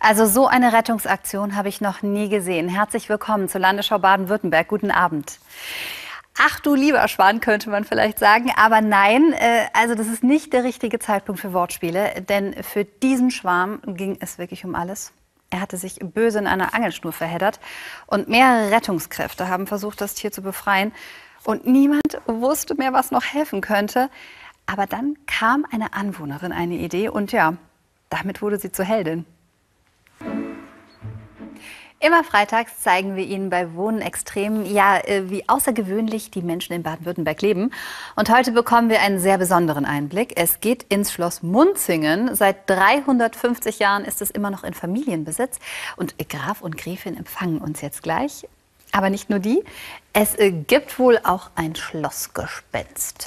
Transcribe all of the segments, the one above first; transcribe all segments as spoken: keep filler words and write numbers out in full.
Also so eine Rettungsaktion habe ich noch nie gesehen. Herzlich willkommen zur Landesschau Baden-Württemberg. Guten Abend. Ach du lieber Schwan, könnte man vielleicht sagen. Aber nein, äh, also das ist nicht der richtige Zeitpunkt für Wortspiele. Denn für diesen Schwarm ging es wirklich um alles. Er hatte sich böse in einer Angelschnur verheddert. Und mehrere Rettungskräfte haben versucht, das Tier zu befreien. Und niemand wusste mehr, was noch helfen könnte. Aber dann kam eine Anwohnerin eine Idee. Und ja, damit wurde sie zur Heldin. Immer freitags zeigen wir Ihnen bei Wohnen extrem, ja, wie außergewöhnlich die Menschen in Baden-Württemberg leben. Und heute bekommen wir einen sehr besonderen Einblick. Es geht ins Schloss Munzingen. Seit dreihundertfünfzig Jahren ist es immer noch in Familienbesitz. Und Graf und Gräfin empfangen uns jetzt gleich. Aber nicht nur die. Es gibt wohl auch ein Schlossgespenst.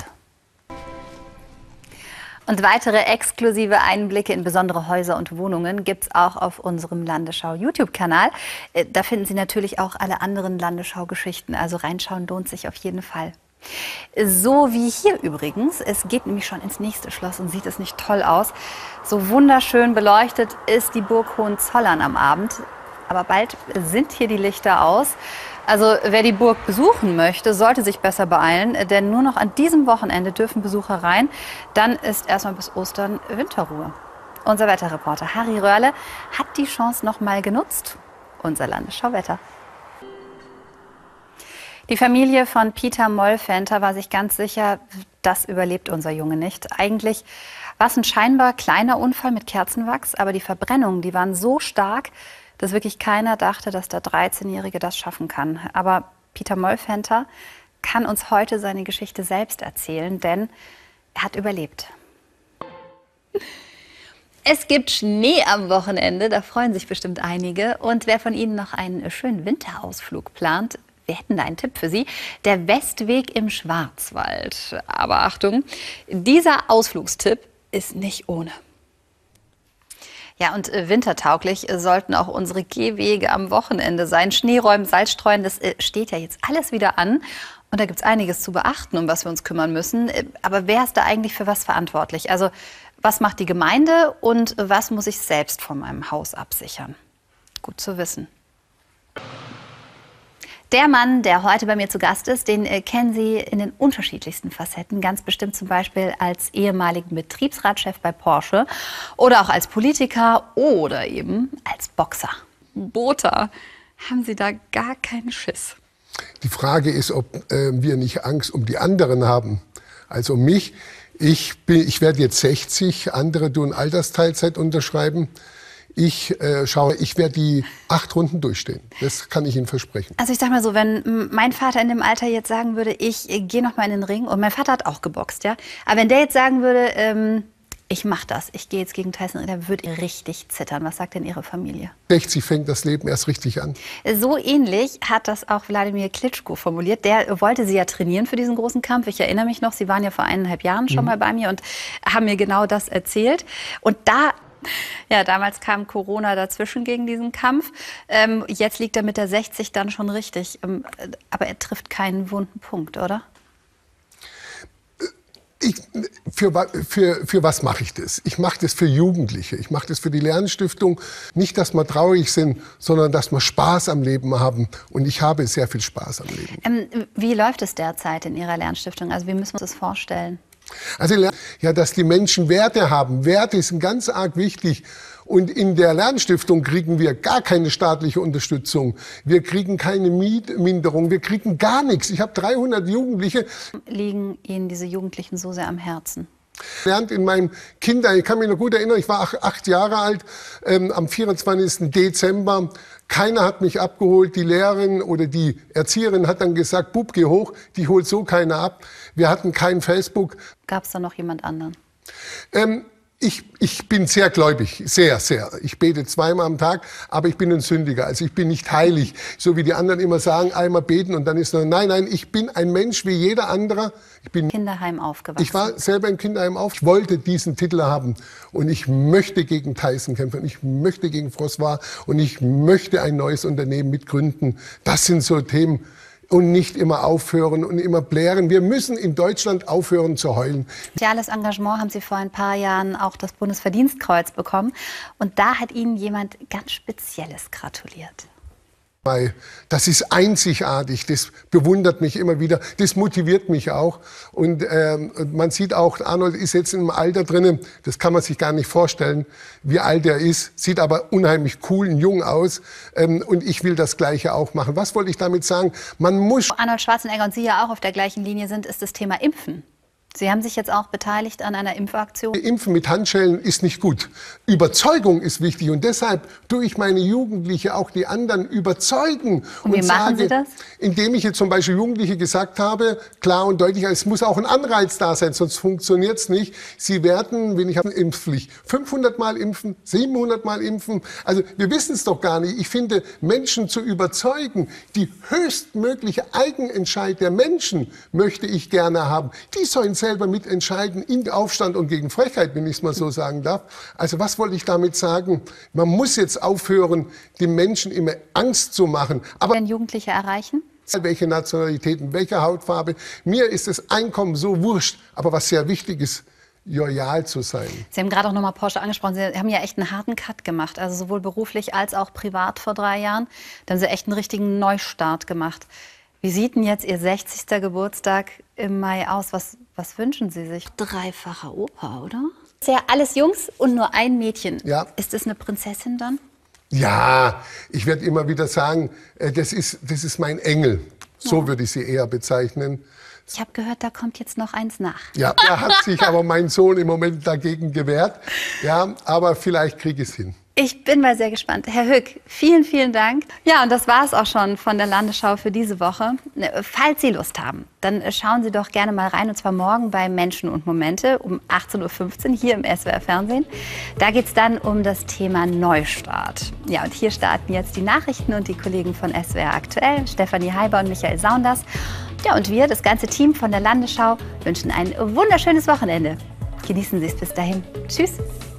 Und weitere exklusive Einblicke in besondere Häuser und Wohnungen gibt es auch auf unserem Landesschau-YouTube-Kanal. Da finden Sie natürlich auch alle anderen Landesschau-Geschichten. Also reinschauen lohnt sich auf jeden Fall. So wie hier übrigens. Es geht nämlich schon ins nächste Schloss und sieht es nicht toll aus. So wunderschön beleuchtet ist die Burg Hohenzollern am Abend. Aber bald sind hier die Lichter aus. Also wer die Burg besuchen möchte, sollte sich besser beeilen, denn nur noch an diesem Wochenende dürfen Besucher rein. Dann ist erstmal bis Ostern Winterruhe. Unser Wetterreporter Harry Röhrle hat die Chance noch mal genutzt. Unser Landesschau-Wetter. Die Familie von Peter Mollfenter war sich ganz sicher, das überlebt unser Junge nicht. Eigentlich war es ein scheinbar kleiner Unfall mit Kerzenwachs, aber die Verbrennungen, die waren so stark, dass wirklich keiner dachte, dass der dreizehnjährige das schaffen kann. Aber Peter Mollfenter kann uns heute seine Geschichte selbst erzählen, denn er hat überlebt. Es gibt Schnee am Wochenende, da freuen sich bestimmt einige. Und wer von Ihnen noch einen schönen Winterausflug plant, wir hätten da einen Tipp für Sie. Der Westweg im Schwarzwald. Aber Achtung, dieser Ausflugstipp ist nicht ohne. Ja, und äh, wintertauglich äh, sollten auch unsere Gehwege am Wochenende sein. Schneeräumen, Salzstreuen, das äh, steht ja jetzt alles wieder an. Und da gibt es einiges zu beachten, um was wir uns kümmern müssen. Äh, aber wer ist da eigentlich für was verantwortlich? Also was macht die Gemeinde und äh, was muss ich selbst von meinem Haus absichern? Gut zu wissen. Der Mann, der heute bei mir zu Gast ist, den äh, kennen Sie in den unterschiedlichsten Facetten. Ganz bestimmt zum Beispiel als ehemaligen Betriebsratschef bei Porsche oder auch als Politiker oder eben als Boxer. Botha, haben Sie da gar keinen Schiss? Die Frage ist, ob äh, wir nicht Angst um die anderen haben, als um mich. Ich, bin, ich werde jetzt sechzig, andere tun Altersteilzeit unterschreiben. Ich äh, schaue, ich werde die acht Runden durchstehen. Das kann ich Ihnen versprechen. Also ich sag mal so, wenn mein Vater in dem Alter jetzt sagen würde, ich äh, gehe noch mal in den Ring, und mein Vater hat auch geboxt, ja. Aber wenn der jetzt sagen würde, ähm, ich mache das, ich gehe jetzt gegen Tyson, dann würde er richtig zittern. Was sagt denn Ihre Familie? sechzig fängt das Leben erst richtig an. So ähnlich hat das auch Wladimir Klitschko formuliert. Der wollte Sie ja trainieren für diesen großen Kampf. Ich erinnere mich noch, Sie waren ja vor eineinhalb Jahren schon mhm. mal bei mir und haben mir genau das erzählt. Und da Ja, damals kam Corona dazwischen gegen diesen Kampf. Ähm, jetzt liegt er mit der sechzig dann schon richtig. Ähm, aber er trifft keinen wunden Punkt, oder? Ich, für, für, für was mache ich das? Ich mache das für Jugendliche. Ich mache das für die Lernstiftung. Nicht, dass wir traurig sind, sondern dass wir Spaß am Leben haben. Und ich habe sehr viel Spaß am Leben. Ähm, wie läuft es derzeit in Ihrer Lernstiftung? Also wie müssen wir uns das vorstellen? Also ja, dass die Menschen Werte haben. Werte sind ganz arg wichtig. Und in der Lernstiftung kriegen wir gar keine staatliche Unterstützung. Wir kriegen keine Mietminderung. Wir kriegen gar nichts. Ich habe dreihundert Jugendliche. Liegen Ihnen diese Jugendlichen so sehr am Herzen? Während in meinem Kinder, ich kann mich noch gut erinnern, ich war acht, acht Jahre alt, ähm, am vierundzwanzigsten Dezember. Keiner hat mich abgeholt. Die Lehrerin oder die Erzieherin hat dann gesagt, Bub, geh hoch, die holt so keiner ab. Wir hatten kein Facebook. Gab es da noch jemand anderen? Ähm, ich, ich bin sehr gläubig, sehr, sehr. Ich bete zweimal am Tag, aber ich bin ein Sündiger. Also ich bin nicht heilig, so wie die anderen immer sagen, einmal beten und dann ist noch, nein, nein, ich bin ein Mensch wie jeder andere. Ich bin Kinderheim aufgewachsen. Ich war selber im Kinderheim auf. Ich wollte diesen Titel haben und ich möchte gegen Tyson kämpfen. Ich möchte gegen François und ich möchte ein neues Unternehmen mitgründen. Das sind so Themen. und nicht immer aufhören und immer blären. Wir müssen in Deutschland aufhören zu heulen. Soziales Engagement haben Sie vor ein paar Jahren auch das Bundesverdienstkreuz bekommen. Und da hat Ihnen jemand ganz Spezielles gratuliert. Das ist einzigartig, das bewundert mich immer wieder, das motiviert mich auch. Und ähm, man sieht auch, Arnold ist jetzt im Alter drin, das kann man sich gar nicht vorstellen, wie alt er ist, sieht aber unheimlich cool und jung aus. Ähm, und ich will das Gleiche auch machen. Was wollte ich damit sagen? Man muss... Arnold Schwarzenegger und Sie ja auch auf der gleichen Linie sind, ist das Thema Impfen. Sie haben sich jetzt auch beteiligt an einer Impfaktion. Impfen mit Handschellen ist nicht gut. Überzeugung ist wichtig und deshalb tue ich meine Jugendlichen, auch die anderen, überzeugen. Und wie und machen sage, Sie das? Indem ich jetzt zum Beispiel Jugendliche gesagt habe, klar und deutlich, es muss auch ein Anreiz da sein, sonst funktioniert es nicht. Sie werden, wenn ich habe eine Impfpflicht, fünfhundert Mal impfen, siebenhundert Mal impfen. Also wir wissen es doch gar nicht. Ich finde, Menschen zu überzeugen, die höchstmögliche Eigenentscheid der Menschen möchte ich gerne haben. Die sollen selber mitentscheiden in Aufstand und gegen Frechheit, wenn ich es mal so sagen darf. Also was wollte ich damit sagen? Man muss jetzt aufhören, den Menschen immer Angst zu machen. Aber werden Jugendliche erreichen? Welche Nationalitäten, welche Hautfarbe. Mir ist das Einkommen so wurscht. Aber was sehr wichtig ist, loyal zu sein. Sie haben gerade auch nochmal Porsche angesprochen. Sie haben ja echt einen harten Cut gemacht. Also sowohl beruflich als auch privat vor drei Jahren. Da haben Sie echt einen richtigen Neustart gemacht. Wie sieht denn jetzt Ihr sechzigster Geburtstag im Mai aus? Was, was wünschen Sie sich? Dreifacher Opa, oder? Das ist ja alles Jungs und nur ein Mädchen. Ja. Ist das eine Prinzessin dann? Ja, ich werde immer wieder sagen, das ist, das ist mein Engel. So ja. würde ich sie eher bezeichnen. Ich habe gehört, da kommt jetzt noch eins nach. Ja, da hat sich aber mein Sohn im Moment dagegen gewehrt. Ja, aber vielleicht kriege ich es hin. Ich bin mal sehr gespannt. Herr Hück, vielen, vielen Dank. Ja, und das war es auch schon von der Landesschau für diese Woche. Falls Sie Lust haben, dann schauen Sie doch gerne mal rein, und zwar morgen bei Menschen und Momente um achtzehn Uhr fünfzehn hier im S W R Fernsehen. Da geht es dann um das Thema Neustart. Ja, und hier starten jetzt die Nachrichten und die Kollegen von S W R Aktuell, Stefanie Heiber und Michael Saunders. Ja, und wir, das ganze Team von der Landesschau, wünschen ein wunderschönes Wochenende. Genießen Sie es bis dahin. Tschüss.